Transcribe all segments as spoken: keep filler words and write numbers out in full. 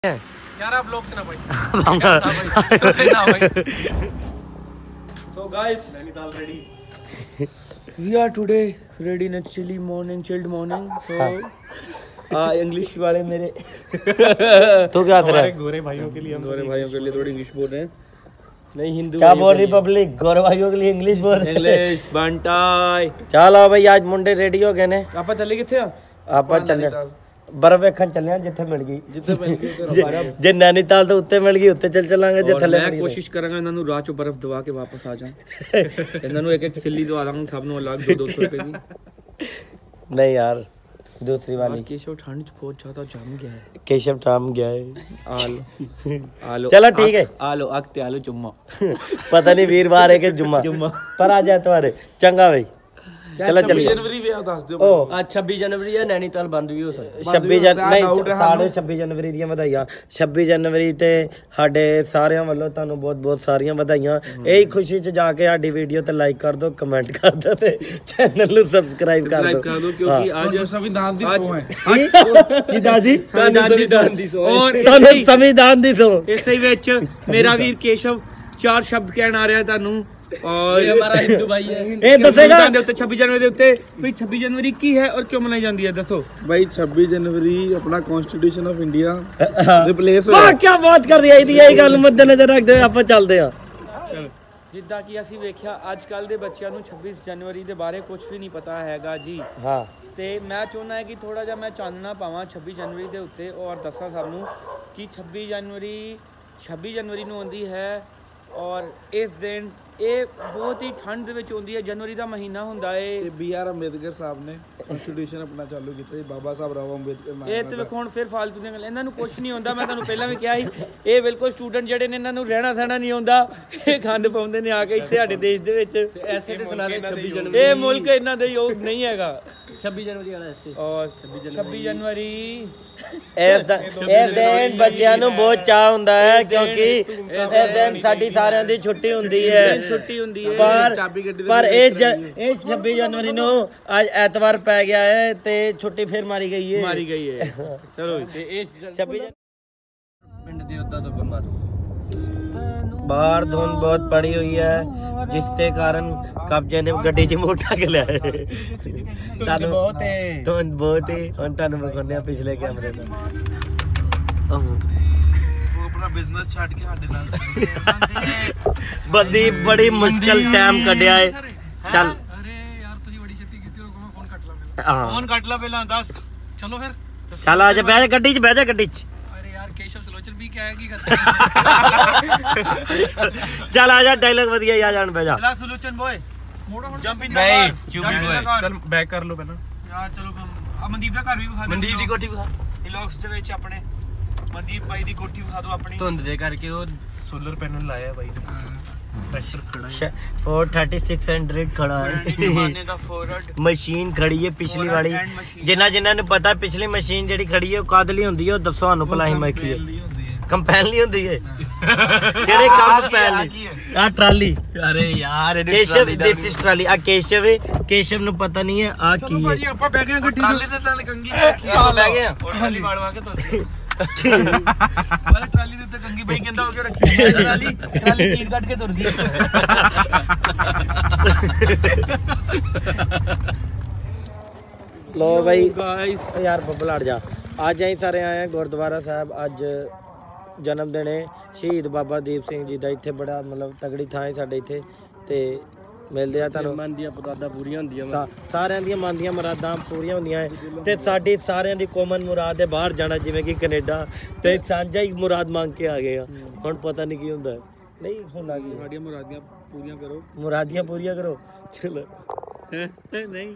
यार ब्लॉग से ना भाई ना भाई ना भाई so guys Nainital ready we are today ready in a chilly morning chilled morning so हाँ इंग्लिश वाले मेरे तो क्या कर रहा है गोरे भाइयों के लिए हम गोरे भाइयों के लिए थोड़ी इंग्लिश बोल रहे हैं नहीं हिंदू क्या बोल रही पब्लिक गोरे भाइयों के लिए इंग्लिश बोल रहे इंग्लिश बंटाई चलो भाई आज मुंडे रेडी हो गए ने ਆਪਾਂ ਚੱਲੇ ਕਿੱਥੇ ਆ ਆਪਾਂ ਚੱਲੇ ਬਰਫ਼ ਵੇਖਣ ਚੱਲੇ ਆ ਜਿੱਥੇ ਮਿਲ ਗਈ ਜਿੱਥੇ ਮਿਲ ਗਈ ਤੇ ਹਮਾਰਾ ਜੇ ਨੈਨੀਤਾਲ ਤੋਂ ਉੱਤੇ ਮਿਲ ਗਈ ਉੱਤੇ ਚੱਲ ਚੱਲਾਂਗੇ ਜੇ ਥੱਲੇ ਮੈਂ ਕੋਸ਼ਿਸ਼ ਕਰਾਂਗਾ ਇਹਨਾਂ ਨੂੰ ਰਾਹ ਚੋਂ ਬਰਫ਼ ਦਵਾ ਕੇ ਵਾਪਸ ਆ ਜਾਣ ਇਹਨਾਂ ਨੂੰ ਇੱਕ ਇੱਕ ਸਿੱਲੀ ਦਵਾ ਦਾਂਗਾ ਸਭ ਨੂੰ ਅਲੱਗ ਦੋ ਸੌ ਰੁਪਏ ਦੀ नहीं यार दूसरी वाली केशव ठंड बहुत ज्यादा जम गया है केशव टाम गया है आलो आलो चलो ठीक है आलो अगते आलो जुम्मा पता नहीं वीरवार है कि जुम्मा जुम्मा पर आ जाए तुम्हारे चंगा भाई चलो चलिए जनवरी भी दस दियो ओ आज छब्बीस जनवरी है नैनीताल बंद भी हो सकता छब्बीस जनवरी नहीं साढ़े छब्बीस जनवरी ਦੀਆਂ ਵਧਾਈਆਂ छब्बीस जनवरी ਤੇ ਸਾਡੇ ਸਾਰਿਆਂ ਵੱਲੋਂ ਤੁਹਾਨੂੰ ਬਹੁਤ ਬਹੁਤ ਸਾਰੀਆਂ ਵਧਾਈਆਂ ਇਹੀ ਖੁਸ਼ੀ ਚ ਜਾ ਕੇ ਸਾਡੀ ਵੀਡੀਓ ਤੇ ਲਾਈਕ ਕਰ ਦਿਓ ਕਮੈਂਟ ਕਰ ਦਿਓ ਤੇ ਚੈਨਲ ਨੂੰ ਸਬਸਕ੍ਰਾਈਬ ਕਰ ਦਿਓ ਕਰ ਦਿਓ ਕਿਉਂਕਿ ਅੱਜ ਸੰਵਿਧਾਨ ਦੀ ਸੌ ਹੈ ਕੀ ਦਾਦੀ ਸੰਵਿਧਾਨ ਦੀ ਸੌ ਔਰ ਤੁਹਾਨੂੰ ਸੰਵਿਧਾਨ ਦੀ ਸੌ ਇਸੇ ਵਿੱਚ ਮੇਰਾ ਵੀਰ ਕੇਸ਼ਵ ਚਾਰ ਸ਼ਬਦ ਕਹਿਣ ਆ ਰਿਹਾ ਤੁਹਾਨੂੰ और ये हमारा हिंदू भाई है ये दसेगा छब्बीस जनवरी ਦੇ ਉੱਤੇ ਵੀ छब्बीस जनवरी ਕੀ ਹੈ ਔਰ ਕਿਉਂ ਮਨਾਈ ਜਾਂਦੀ ਹੈ ਦੱਸੋ भाई छब्बीस जनवरी अपना कॉन्स्टिट्यूशन ऑफ इंडिया रिप्लेस होया ਵਾਹ ਕੀ ਬਾਤ ਕਰ ਦਿਆ ਇਹਦੀ ਇਹ ਗੱਲ ਮੱਦੇ ਨਜ਼ਰ ਰੱਖਦੇ ਹੋਏ ਆਪਾਂ ਚੱਲਦੇ ਹਾਂ ਜਿੱਦਾਂ ਕਿ ਅਸੀਂ ਵੇਖਿਆ ਅੱਜ ਕੱਲ ਦੇ ਬੱਚਿਆਂ ਨੂੰ छब्बीस जनवरी ਦੇ ਬਾਰੇ ਕੁਝ ਵੀ ਨਹੀਂ ਪਤਾ ਹੈਗਾ ਜੀ ਹਾਂ ਤੇ ਮੈਂ ਚਾਹੁੰਦਾ ਹੈ ਕਿ ਥੋੜਾ ਜਿਹਾ ਮੈਂ ਚਾਨਣਾ ਪਾਵਾਂ छब्बीस जनवरी ਦੇ ਉੱਤੇ ਔਰ ਦੱਸਾਂ ਸਭ ਨੂੰ ਕਿ छब्बीस जनवरी छब्बीस जनवरी ਨੂੰ ਆਉਂਦੀ ਹੈ ਔਰ ਇਸ ਦਿਨ ਇਹ ਬਹੁਤ ਹੀ ਠੰਡ ਦੇ ਵਿੱਚ ਹੁੰਦੀ ਹੈ ਜਨਵਰੀ ਦਾ ਮਹੀਨਾ ਹੁੰਦਾ ਹੈ ਬੀ ਆਰ ਅੰਬੇਦਕਰ ਸਾਹਿਬ ਨੇ ਕਨਸਟੀਟਿਊਸ਼ਨ ਆਪਣਾ ਚਾਲੂ ਕੀਤਾ ਜੀ ਬਾਬਾ ਸਾਹਿਬ ਰਾਓ ਅੰਬੇਦਕਰ ਨਾਮ ਇਹ ਤੇ ਵੇਖੋ ਹੁਣ ਫਿਰ ਫਾਲਤੂ ਦੀਆਂ ਗੱਲਾਂ ਇਹਨਾਂ ਨੂੰ ਕੁਝ ਨਹੀਂ ਹੁੰਦਾ ਮੈਂ ਤੁਹਾਨੂੰ ਪਹਿਲਾਂ ਵੀ ਕਿਹਾ ਸੀ ਇਹ ਬਿਲਕੁਲ ਸਟੂਡੈਂਟ ਜਿਹੜੇ ਨੇ ਇਹਨਾਂ ਨੂੰ ਰਹਿਣਾ ਸਹਿਣਾ ਨਹੀਂ ਆਉਂਦਾ ਇਹ ਗੰਦ ਪਾਉਂਦੇ ਨੇ ਆ ਕੇ ਇੱਥੇ ਸਾਡੇ ਦੇਸ਼ ਦੇ ਵਿੱਚ ਐਸੇ ਤੇ ਸੁਣਾ ਦੇ छब्बीस जनवरी ਇਹ ਮੁਲਕ ਇਹਨਾਂ ਦੇ ਯੋਗ ਨਹੀਂ ਹੈਗਾ छब्बीस जनवरी ਵਾਲਾ ਐਸੇ ਔਰ छब्बीस जनवरी ਇਸ ਦਿਨ ਬੱਚਿਆਂ ਨੂੰ ਬਹੁਤ ਚਾਹ ਹੁੰਦਾ ਹੈ ਕਿਉਂਕਿ ਇਸ ਦਿਨ ਸਾਡੀ ਸਾਰਿਆਂ ਦੀ ਛੁੱਟੀ ਹੁੰਦੀ ਹੈ ਛੁੱਟੀ ਹੁੰਦੀ ਹੈ ਪਰ ਪਰ ਇਹ ਇਹ छब्बीस जनवरी ਨੂੰ ਅੱਜ ਐਤਵਾਰ ਪੈ ਗਿਆ ਹੈ ਤੇ ਛੁੱਟੀ ਫਿਰ ਮਾਰੀ ਗਈ ਹੈ ਮਾਰੀ ਗਈ ਹੈ ਚਲੋ ਤੇ ਇਹ छब्बीस ਪਿੰਡ ਦੇ ਉੱਦਾਂ ਤੋਂ ਕੰਮਾਂ ਤੋਂ ਬਾਹਰ ਧੁੰਦ ਬਹੁਤ ਪੜੀ ਹੋਈ ਹੈ ਜਿਸ ਦੇ ਕਾਰਨ ਕਬਜੇ ਨੇ ਗੱਡੀ 'ਚ ਮੋਟਾ ਕੇ ਲਿਆ ਧੁੰਦ ਬਹੁਤ ਹੈ ਧੁੰਦ ਬਹੁਤ ਹੈ ਹੁਣ ਤੁਹਾਨੂੰ ਵਿਖਾਉਂਦੇ ਆ ਪਿਛਲੇ ਕੈਮਰੇ ਤੋਂ ਉਹ ਆਪਣਾ ਬਿਜ਼ਨਸ ਛੱਡ ਕੇ ਸਾਡੇ ਨਾਲ ਬੰਦੀ ਬੜੀ ਮੁਸ਼ਕਲ ਟਾਈਮ ਕੱਢਿਆ ਹੈ ਚੱਲ ਅਰੇ ਯਾਰ ਤੁਸੀਂ ਬੜੀ ਛੇਤੀ ਕੀਤੀ ਰੁਕੋ ਮੈਂ ਫੋਨ ਕੱਟ ਲਾ ਮੇਰਾ ਹਾਂ ਫੋਨ ਕੱਟ ਲਾ ਪਹਿਲਾਂ ਦੱਸ ਚਲੋ ਫਿਰ ਚੱਲ ਆ ਜਾ ਬਹਿ ਜਾ ਗੱਡੀ 'ਚ ਬਹਿ ਜਾ ਗੱਡੀ 'ਚ ਅਰੇ ਯਾਰ ਕੇਸ਼ਵ ਸਲੋਚਨ ਵੀ ਕਿਹਾ ਕੀ ਕਰਦਾ ਚੱਲ ਆ ਜਾ ਡਾਇਲੌਗ ਵਧੀਆ ਆ ਜਾਣ ਬਹਿ ਜਾ ਲਾ ਸੋਲੂਸ਼ਨ ਬॉय ਮੋੜੋ ਹੁਣ ਜੰਪ ਇਨ ਨਹੀਂ ਚੁੱਪੀ ਬੋਏ ਚਲ ਬੈਕ ਕਰ ਲਓ ਪਹਿਲਾਂ ਯਾਰ ਚਲੋ ਆ ਮਨਦੀਪ ਦਾ ਘਰ ਵੀ ਵਿਖਾ ਦਿਓ ਮਨਦੀਪ ਦੀ ਕੋਠੀ ਵਿਖਾ ਵਲੌਗਸ ਦੇ ਵਿੱਚ ਆਪਣੇ ਮਨਦੀਪ ਭਾਈ ਦੀ ਕੋਠੀ ਵਿਖਾ ਦਿਓ ਆਪਣੀ ਧੁੰਦ ਦੇ ਕਰਕੇ ਉਹ ਸੋਲਰ ਪੈਨਲ ਲਾਇਆ ਬਾਈ ਪ੍ਰੈਸ਼ਰ ਖੜਾ ਹੈ फोर थर्टी सिक्स हंड्रेड खड़ा है ਜ਼ਮਾਨੇ ਦਾ ਫੋਰਵਰਡ ਮਸ਼ੀਨ ਖੜੀ ਹੈ ਪਿਛਲੀ ਵਾਲੀ ਜਿਨ੍ਹਾਂ ਜਿਨ੍ਹਾਂ ਨੂੰ ਪਤਾ ਪਿਛਲੀ ਮਸ਼ੀਨ ਜਿਹੜੀ ਖੜੀ ਹੈ ਉਹ ਕਾਦ ਲਈ ਹੁੰਦੀ ਹੈ ਉਹ ਦੱਸੋ ਸਾਨੂੰ ਭਲਾ ਹੀ ਮੈਂ ਕੀ ਹੈ ਕੰਪੈਨ ਲਈ ਹੁੰਦੀ ਹੈ ਕਿਹੜੇ ਕੰਮ ਪੈਨ ਲਈ ਆ ਟਰਾਲੀ ਅਰੇ ਯਾਰ ਕੇਸ਼ਵ ਦਿਸ ਇਜ਼ ਟਰਾਲੀ ਆ ਕੇਸ਼ਵ ਹੈ ਕੇਸ਼ਵ ਨੂੰ ਪਤਾ ਨਹੀਂ ਹੈ ਆ ਕੀ ਹੈ ਆਪਾਂ ਬਹਿ ਗਏ ਗੱਡੀ ਟਰਾਲੀ ਤੇ ਨਾਲ ਕੰਗੀ ਆ ਬਹਿ ਗਏ ਔਰ ਟਰਾਲੀ ਵਾਲਵਾ ਕੇ ਤੋਰ ਵਾਲੇ ਟਰਾਲੀ ਦੇ ਉੱਤੇ ਕੰਗੀ ਬਈ ਕਹਿੰਦਾ ਹੋ ਕੇ ਰੱਖੀ ਟਰਾਲੀ ਟਰਾਲੀ ਚੀਰ ਕੱਢ ਕੇ ਤੁਰਦੀ ਹੈ ਲੋ ਭਾਈ ਗਾਇਸ ਯਾਰ ਬੱਬਲ ਹਟ ਜਾ ਅੱਜ ਅਸੀਂ ਸਾਰੇ ਆਏ ਆ ਗੁਰਦੁਆਰਾ ਸਾਹਿਬ ਅੱਜ ਜਨਮ ਦਿਨ ਹੈ ਸ਼ਹੀਦ ਬਾਬਾ ਦੀਪ ਸਿੰਘ ਜੀ ਦਾ ਇੱਥੇ ਬੜਾ ਮਤਲਬ ਤਗੜੀ ਥਾਂ ਹੈ ਸਾਡੇ ਇੱਥੇ ਤੇ ਮਿਲਦੇ ਆ ਤੁਹਾਨੂੰ ਮਨ ਦੀਆਂ ਮੁਰਾਦਾਂ ਪੂਰੀਆਂ ਹੁੰਦੀਆਂ ਸਾਰਿਆਂ ਦੀਆਂ ਮਨ ਦੀਆਂ ਮੁਰਾਦਾਂ ਪੂਰੀਆਂ ਹੁੰਦੀਆਂ ਤੇ ਸਾਡੀ ਸਾਰਿਆਂ ਦੀ ਕਾਮਨ ਮੁਰਾਦ ਹੈ ਬਾਹਰ ਜਾਣਾ ਜਿਵੇਂ ਕਿ ਕੈਨੇਡਾ ਤੇ ਸਾਂਝਾ ਹੀ ਮੁਰਾਦ ਮੰਗ ਕੇ ਆ ਗਏ ਆ ਹੁਣ ਪਤਾ ਨਹੀਂ ਕੀ ਹੁੰਦਾ ਨਹੀਂ ਹੁੰਦਾ ਕੀ ਸਾਡੀਆਂ ਮੁਰਾਦੀਆਂ ਪੂਰੀਆਂ ਕਰੋ ਮੁਰਾਦੀਆਂ ਪੂਰੀਆਂ ਕਰੋ ਚਲੋ ਨਹੀਂ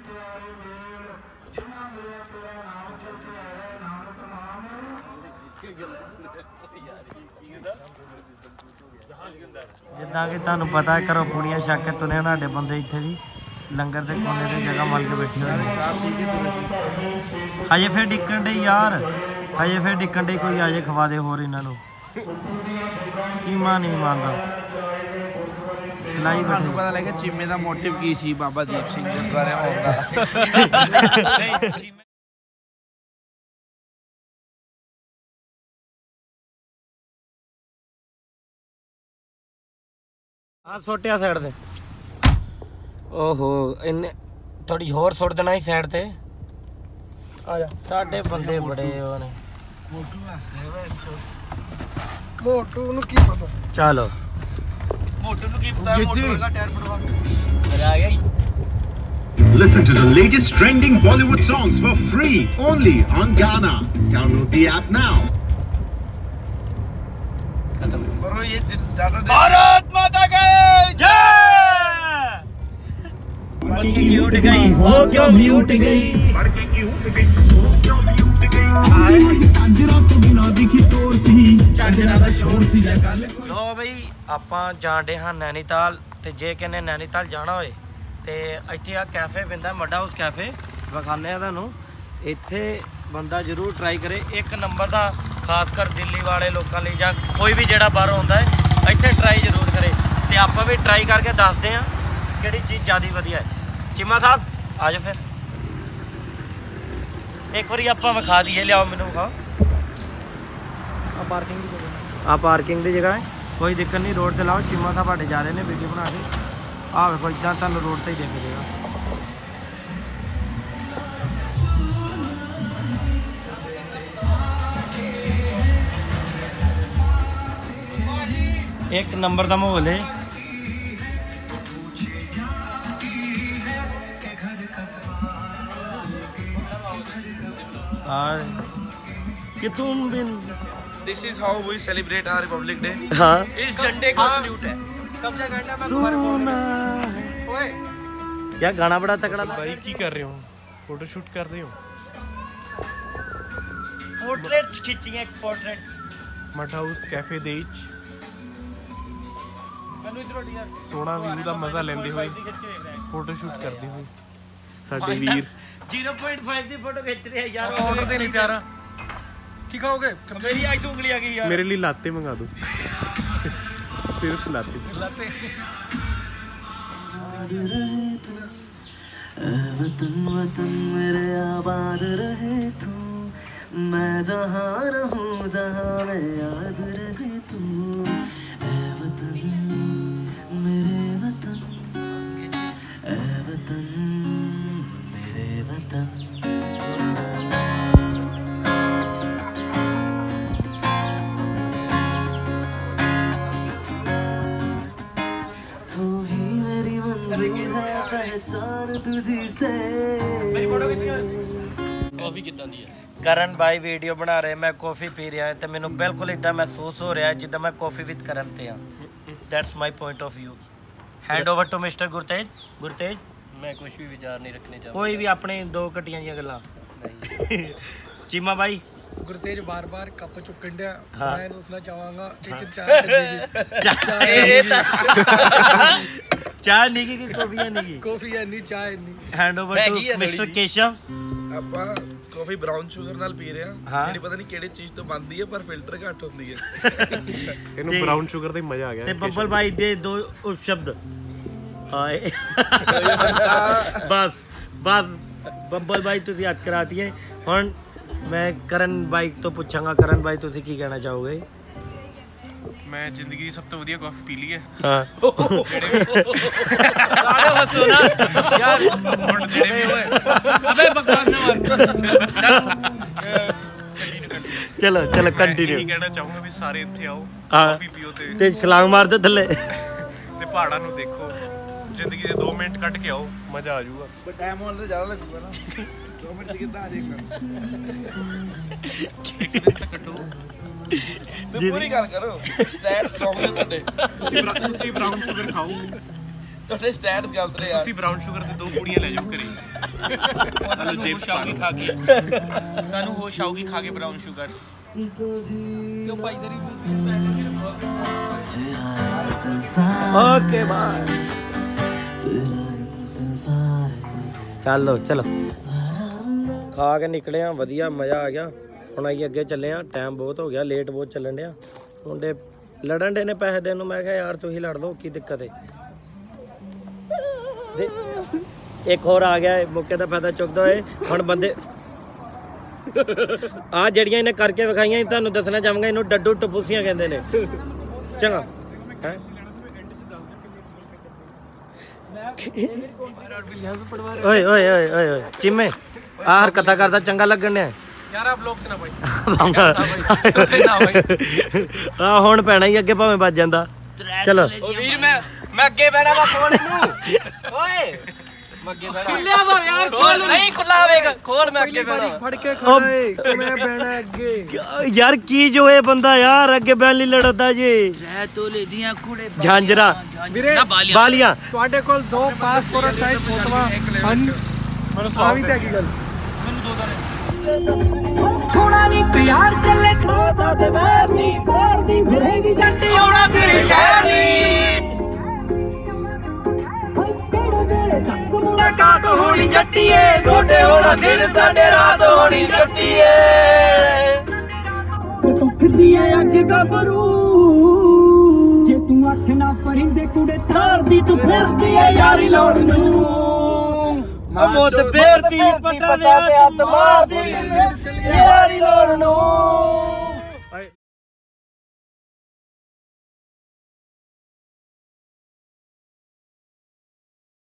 ਜਿੱਦਾਂ ਕਿ ਤੁਹਾਨੂੰ ਪਤਾ ਹੈ ਘਰੋਂ ਕੁੜੀਆਂ ਛੱਕ ਕੇ ਤੁਰੇ ਸਾਡੇ ਬੰਦੇ ਇੱਥੇ ਵੀ ਲੰਗਰ ਦੇ ਕੋਨੇ ਤੇ ਜਗ੍ਹਾ ਮੰਨ ਕੇ ਬੈਠੇ ਹੋਏ ਨੇ ਚਾਹ ਪੀ ਕੇ ਹਜੇ ਫਿਰ ਡਿੱਕਣ ਡੇ ਯਾਰ ਹਜੇ ਫਿਰ ਡਿੱਕਣ ਡੇ ਕੋਈ ਆਜੇ ਖਵਾ ਦੇ ਹੋਰ ਇਹਨਾਂ ਨੂੰ ਚੀਮਾ ਨਹੀਂ ਮੰਨਦਾ ਖਿਲਾਈ ਤੁਹਾਨੂੰ ਪਤਾ ਲੱਗਿਆ ਚੀਮੇ ਦਾ ਮੋਟਿਵ ਕੀ ਸੀ ਬਾਬਾ ਦੀਪ ਸਿੰਘ ਗੁਰਦੁਆਰੇ ਆਉਣ ਦਾ ਆ ਸੋਟਿਆ ਸਾਈਡ ਤੇ ਓਹੋ ਇਹਨੇ ਥੋੜੀ ਹੋਰ ਸੁੱਟ ਦੇਣਾ ਸੀ ਸਾਈਡ ਤੇ ਆ ਜਾ ਸਾਡੇ ਬੰਦੇ ਬੜੇ ਉਹ ਨੇ ਮੋਟੂ ਹੱਸਦਾ ਵਾ ਅੱਛਾ ਮੋਟੂ ਨੂੰ ਕੀ ਪਤਾ ਚਲੋ ਮੋਟੂ ਨੂੰ ਕੀ ਪਤਾ ਮੋਟੂ ਵਰਗਾ ਟਾਇਰ ਪੜਵਾ ਮੇਰੇ ਆ ਗਿਆ ਹੀ Listen to the latest trending Bollywood songs for free only on Gaana. Download the app now. और ये ज्यादा भारत माता की जय बल्कि म्यूट गई हो क्यों म्यूट गई ਲੋ ਬਈ ਆਪਾਂ ਜਾਣਦੇ ਹਾਂ ਨੈਨੀਤਾਲ ਤੇ ਜੇ ਕਹਿੰਦੇ ਨੈਨੀਤਾਲ ਜਾਣਾ ਹੋਏ ਤੇ ਇੱਥੇ ਆ ਕੈਫੇ ਪੈਂਦਾ ਮੱਡਾ ਹਾਊਸ ਕੈਫੇ ਵਿਖਾਉਂਦੇ ਆ ਤੁਹਾਨੂੰ ਇੱਥੇ ਬੰਦਾ ਜ਼ਰੂਰ ਟਰਾਈ ਕਰੇ ਇੱਕ ਨੰਬਰ ਦਾ ਖਾਸ ਕਰ ਦਿੱਲੀ ਵਾਲੇ ਲੋਕਾਂ ਲਈ ਜਾਂ ਕੋਈ ਵੀ ਜਿਹੜਾ ਬਾਹਰੋਂ ਆਉਂਦਾ ਹੈ ਇੱਥੇ ਟਰਾਈ ਜ਼ਰੂਰ ਕਰੇ ਤੇ ਆਪਾਂ ਵੀ ਟਰਾਈ ਕਰਕੇ ਦੱਸਦੇ ਹਾਂ ਕਿਹੜੀ ਚੀਜ਼ ਜ਼ਿਆਦਾ ਵਧੀਆ ਹੈ ਚੀਮਾ ਸਾਹਿਬ ਆ ਜਾਓ ਫਿਰ ਇੱਕ ਵਾਰੀ ਆਪਾਂ ਵਿਖਾ ਦਈਏ ਲਿਆਓ ਮੈਨੂੰ ਵਿਖਾਓ ਆ ਪਾਰਕਿੰਗ ਦੀ ਜਗ੍ਹਾ ਆ ਪਾਰਕਿੰਗ ਦੀ ਜਗ੍ਹਾ ਹੈ ਕੋਈ ਦਿੱਕਤ ਨਹੀਂ ਰੋਡ ਤੇ ਲਾਓ ਚੀਮਾ ਸਾਹਿਬ ਸਾਡੇ ਜਾ ਰਹੇ ਨੇ ਵੀਡੀਓ ਬਣਾ ਕੇ ਆ ਵੇਖੋ ਇਦਾਂ ਤੁਹਾਨੂੰ ਰੋਡ ਤੇ ਹੀ ਦਿਖ ਜਾਏਗਾ ਇੱਕ ਨੰਬਰ ਦਾ ਮਾਹੌਲ ਹੈ और कि तुम बिन this is how we celebrate our republic day हाँ इस झंडे का सल्यूट है कब्जा करना मैं सुना ओए क्या गाना बड़ा तगड़ा था भाई की कर रहे हो फोटो शूट कर रहे हो पोर्ट्रेट्स खींचिए पोर्ट्रेट्स मड हाउस कैफे ਦੇ ਵਿੱਚ ਮੈਨੂੰ ਇਧਰੋਂ ਯਾਰ ਸੋਹਣਾ ਵੀਊ ਦਾ ਮਜ਼ਾ ਲੈਂਦੇ ਹੋਏ ਫੋਟੋ ਸ਼ੂਟ ਕਰਦੇ ਹੋਏ ਸਾਡੇ ਵੀਰ ज़ीरो पॉइंट फाइव ਦੀ ਫੋਟੋ ਖਿੱਚ ਰਹੇ ਯਾਰ ऑर्डर ਤੇ ਨਹੀਂ ਤਿਆਰ ਕੀ ਖਾਓਗੇ ਮੇਰੀ ਅੱਜ ਉਂਗਲੀ ਆ ਗਈ ਯਾਰ ਮੇਰੇ ਲਈ ਲਾਤੇ ਮੰਗਾ ਦਿਓ ਸਿਰਫ ਲਾਤੇ लाते वतन वतन मेरे आबाद रहे तू मैं जहाँ रहूँ जहाँ मैं याद रहे तू ऐ वतन मेरे वतन ऐ वतन मेरे वतन तू ही मेरी मंजिल है पहचान तुझी से ਕਾਫੀ ਕਿੱਦਾਂ ਦੀ ਹੈ ਕਰਨ ਬਾਈ ਵੀਡੀਓ ਬਣਾ ਰਹੇ ਮੈਂ ਕਾਫੀ ਪੀ ਰਿਹਾ ਤੇ ਮੈਨੂੰ ਬਿਲਕੁਲ ਇਦਾਂ ਮਹਿਸੂਸ ਹੋ ਰਿਹਾ ਜਿੱਦਾਂ ਮੈਂ ਕਾਫੀ ਵਿਦ ਕਰਨ ਤੇ ਆ that's my point of view hand over to mister Gurtej Gurtej ਮੈਂ ਕੁਝ ਵੀ ਵਿਚਾਰ ਨਹੀਂ ਰੱਖਣੇ ਚਾਹੁੰਦਾ ਕੋਈ ਵੀ ਆਪਣੇ ਦੋ ਘਟੀਆਂ ਦੀਆਂ ਗੱਲਾਂ ਚੀਮਾ ਬਾਈ ਗੁਰਤੇਜ ਬਾਰ-ਬਾਰ ਕੱਪ ਚੁੱਕਣ ਡਿਆ ਹਾਂ। ਮੈਂ ਉਸਨਾ ਚਾਹਾਂਗਾ ਇੱਕ ਚਾਹ ਦੇ ਇਹ ਤਾਂ ਚਾਹ ਨਹੀਂ ਕਿ ਕਾਫੀ ਨਹੀਂ ਕਾਫੀ ਐ ਨਹੀਂ ਚਾਹ ਨਹੀਂ ਹੈਂਡ ਓਵਰ ਟੂ ਹੈਗੀ ਆ ਥੋੜ੍ਹੀ ਮਿਸਟਰ ਜਿਹੀ। ਕੇਸ਼ਵ ਆਪਾਂ ਕਾਫੀ ਬ੍ਰਾਊਨ ਸ਼ੂਗਰ ਨਾਲ ਪੀ ਰਹੇ ਹਾਂ। ਹਾਂ ਜਿਹੜੀ ਪਤਾ ਨਹੀਂ ਕਿਹੜੇ ਚੀਜ਼ ਤੋਂ ਬਣਦੀ ਹੈ ਪਰ ਫਿਲਟਰ ਘੱਟ ਹੁੰਦੀ ਹੈ ਇਹਨੂੰ ਤੇ- ਬ੍ਰਾਊਨ ਸ਼ੂਗਰ ਦਾ ਹੀ ਮਜ਼ਾ ਆ ਗਿਆ ਤੇ ਬੱਬਲ ਬਾਈ ਦੇ ਦੋ ਉਪਸ਼ਬਦ ਹਾਏ ਬਸ ਬਸ ਬੱਬਲ ਬਾਈ ਤੁਸੀਂ ਹੱਥ ਕਰਾਤੀ ਹੈ ਹੁਣ ਮੈਂ ਕਰਨ ਬਾਈ ਤੋਂ ਪੁੱਛਾਂਗਾ ਕਰਨ ਬਾਈ ਤੁਸੀਂ ਕੀ ਕਹਿਣਾ ਚਾਹੋਗੇ ਮੈਂ ਜ਼ਿੰਦਗੀ ਦੀ ਸਭ ਤੋਂ ਵਧੀਆ ਕਾਫੀ ਪੀ ਲਈ ਹੈ ਹਾਂ ਸਾਰੇ ਹੱਸੋ ਨਾ ਯਾਰ ਹੁਣ ਜਿਹੜੇ ਵੀ ਅਬੇ ਬਕਵਾਸ ਨਾ ਚਲੋ ਚਲੋ ਇਹੀ ਕੰਟੀਨਿਊ ਕਹਿਣਾ ਚਾਹੂੰਗਾ ਵੀ ਸਾਰੇ ਇੱਥੇ ਆਓ ਹਾਂ। ਕਾਫੀ ਪੀਓ ਤੇ ਤੇ ਛਲਾਂਗ ਮਾਰ ਦੇ ਥੱਲੇ ਤੇ ਪਹਾੜਾਂ ਨੂੰ ਦੇਖੋ ਜ਼ਿੰਦਗੀ ਦੇ ਦੋ ਮਿੰਟ ਕੱਢ ਕੇ ਆਓ ਮਜ਼ਾ ਆ ਜਾਊਗਾ ਬਟ ਟਾਈਮ ਆਨ ਤੇ ਜ਼ਿਆਦਾ ਲੱਗੂਗਾ ਨਾ ਦੋ ਮਿੰਟ ਕਿੱਦਾਂ ਆ ਜਾਏਗਾ ਇੱਕ ਦਿਨ ਤਾਂ ਕੱਢੋ ਤੇ ਪੂਰੀ ਗੱਲ ਕਰੋ ਸਟੈਟ ਸਟਰੋਂਗ ਨੇ ਤੁਹਾਡੇ ਤੁਸੀਂ ਬਰਾ- ਤੁਸੀਂ ਬ੍ਰਾਊਨ ਸ਼ੂਗਰ ਖਾਓ ਤੁਹਾਡੇ ਸਟੈਟਸ ਗੱਲ ਰਹੇ ਯਾਰ ਤੁਸੀਂ ਬ੍ਰਾਊਨ ਸ਼ੂਗਰ ਤੇ ਦੋ ਪੂੜੀਆਂ ਲੈ ਜਾਓ ਘਰੇ ਤੁਹਾਨੂੰ ਹੋਸ਼ ਆਊਗੀ ਖਾ ਕੇ ਤੁਹਾਨੂੰ ਹੋਸ਼ ਆਊਗੀ ਖਾ ਕੇ ਬ੍ਰਾਊਨ ਸ਼ੂਗਰ ਕਿਉਂ ਭਾਈ ਤੇਰੀ तेरा इंतजार ਓਕੇ ਬਾਏ तेरा इंतजार ਚਲੋ ਚਲੋ ਖਾ ਕੇ ਨਿਕਲੇ ਆ ਵਧੀਆ ਮਜ਼ਾ ਆ ਗਿਆ ਹੁਣ ਅਸੀਂ ਅੱਗੇ ਚੱਲੇ ਆ ਟਾਈਮ ਬਹੁਤ ਹੋ ਗਿਆ ਲੇਟ ਬਹੁਤ ਚੱਲਣ ਡਿਆ ਮੁੰਡੇ ਲੜਨ ਦੇ ਨੇ ਪੈਸੇ ਦੇਣ ਨੂੰ ਮੈਂ ਕਿਹਾ ਯਾਰ ਤੁਸੀਂ ਲੜ ਲਓ ਕੀ ਦਿੱਕਤ ਹੈ ਦੇ ਇੱਕ ਹੋਰ ਆ ਗਿਆ ਮੌਕੇ ਦਾ ਫਾਇਦਾ ਚੁੱਕਦਾ ਹੋਏ ਹੁਣ ਬੰਦੇ ਆ ਜਿਹੜੀਆਂ ਇਹਨੇ ਕਰਕੇ ਵਿਖਾਈਆਂ ਇਹ ਤੁਹਾਨੂੰ ਦੱਸਣਾ ਚਾਹਾਂਗਾ ਇਹਨੂੰ ਡੱਡੂ ਟਪੂਸੀਆਂ ਕਹਿੰਦੇ ਨੇ ਚੰਗਾ ਹੈ ਓਏ ਓਏ ਓਏ ਓਏ ਓਏ ਚਿੰਮੇ ਆ ਹਰਕਤਾਂ ਕਰਦਾ ਚੰਗਾ ਲੱਗਣ ਡਿਆ ਯਾਰ ਆ ਬਲੌਗ ਚ ਨਾ ਬਾਈ ਨਾ ਬਾਈ ਆ ਹੁਣ ਪੈਣਾ ਹੀ ਅੱਗੇ ਭਾਵੇਂ ਵੱਜ ਜਾਂਦਾ ਚਲੋ ਉਹ ਵੀਰ ਮੈਂ ਮੈਂ ਅੱਗੇ ਬੈਣਾ ਵਾ ਖੋਲ ਇਹਨੂੰ ਓਏ ਮੈਂ ਅੱਗੇ ਬੈਣਾ ਖੁੱਲਿਆ ਵਾ ਯਾਰ ਖੋਲ ਨਹੀਂ ਖੁੱਲਾ ਵੇਖ ਖੋਲ ਮੈਂ ਅੱਗੇ ਬੈਣਾ ਫੜ ਕੇ ਖੜਾ ਏ ਮੈਂ ਬਹਿਣਾ ਅੱਗੇ ਯਾਰ ਕੀ ਜੋ ਇਹ ਬੰਦਾ ਯਾਰ ਅੱਗੇ ਬੈਣ ਲਈ ਲੜਦਾ ਜੀ ਰਹਿ ਤੋਲੇ ਦੀਆਂ ਕੁੜੇ ਝਾਂਜਰਾ ਵੀਰੇ ਬਾਲੀਆਂ ਤੁਹਾਡੇ ਕੋਲ ਦੋ ਪਾਸਪੋਰਟ ਸਾਈਜ਼ ਫੋਟੋਆਂ ਹਨ ਆ ਵੀ ਤੇ ਕੀ ਗੱਲ ਮੈਨੂੰ ਦੋ ਦਾਰੇ ਥੋੜਾ ਨਹੀਂ ਪਿਆਰ ਚੱਲੇ ਥੋੜਾ ਤੇ ਵੈਰ ਨਹੀਂ ਬੋਲਦੀ ਫਿਰੇਗੀ ਜੱਟ ਆਉਣਾ ਤੇਰੇ ਸ਼ਹਿਰ ਨਹੀਂ ਮੁੰਡਾ ਕਾਤ ਹੋਣੀ ਜੱਟੀਏ ਛੋਟੇ ਹੋਣਾ ਦਿਨ ਸਾਡੇ ਰਾਤ ਹੋਣੀ ਜੱਟੀਏ ਤੇ ਤੂੰ ਫਿਰਦੀ ਐ ਅੱਖ ਗੱਭਰੂ ਜੇ ਤੂੰ ਅੱਖ ਨਾ ਪਰਿੰਦੇ ਕੁੜੇ ਤਾਰਦੀ ਤੂੰ ਫਿਰਦੀ ਐ ਯਾਰੀ ਲਾਉਣ ਨੂੰ ਮੋਤ ਫੇਰਦੀ ਪੱਟਾ ਦੇ ਹੱਥ ਮਾਰਦੀ ਯਾਰੀ ਲਾਉਣ ਨੂੰ